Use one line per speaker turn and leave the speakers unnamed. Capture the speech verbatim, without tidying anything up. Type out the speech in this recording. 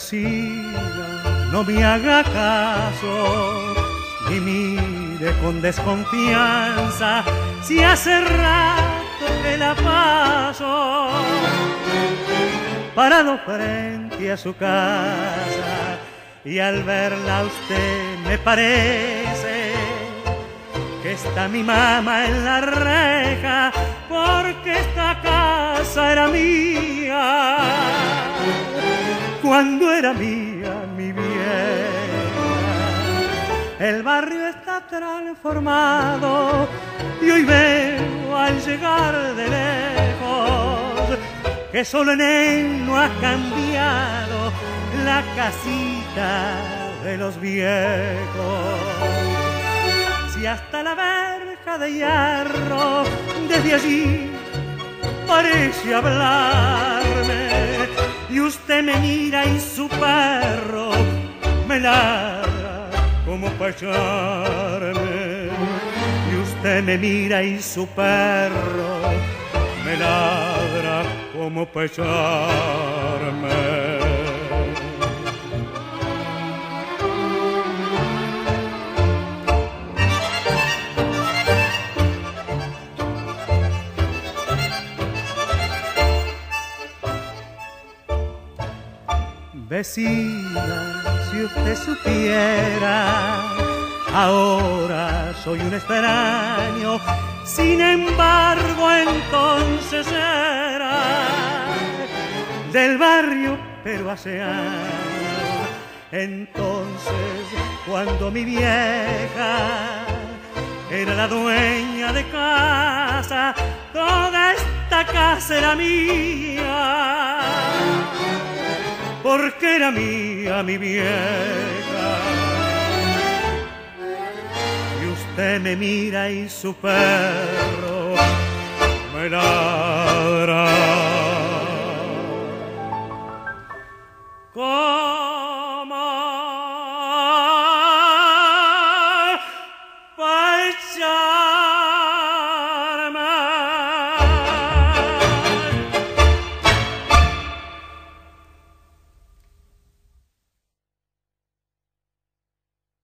Vecina, no me haga caso, ni mire con desconfianza, si hace rato que la paso parado frente a su casa, y al verla a usted me parece que está mi mamá en la reja, porque esta casa era mía cuando era mía mi vieja. El barrio está transformado y hoy veo al llegar de lejos que solo en él no ha cambiado la casita de los viejos. Si hasta la verja de hierro desde allí parece hablarme, y usted me mira y su perro me ladra como para echarme, y usted me mira y su perro me ladra como para echarme. Vecina, si usted supiera, ahora soy un extraño, sin embargo entonces era del barrio, pero hace años. Entonces, cuando mi vieja era la dueña de casa, toda esta casa era mía, porque era mía mi vieja. Y usted me mira y su perro me ladra.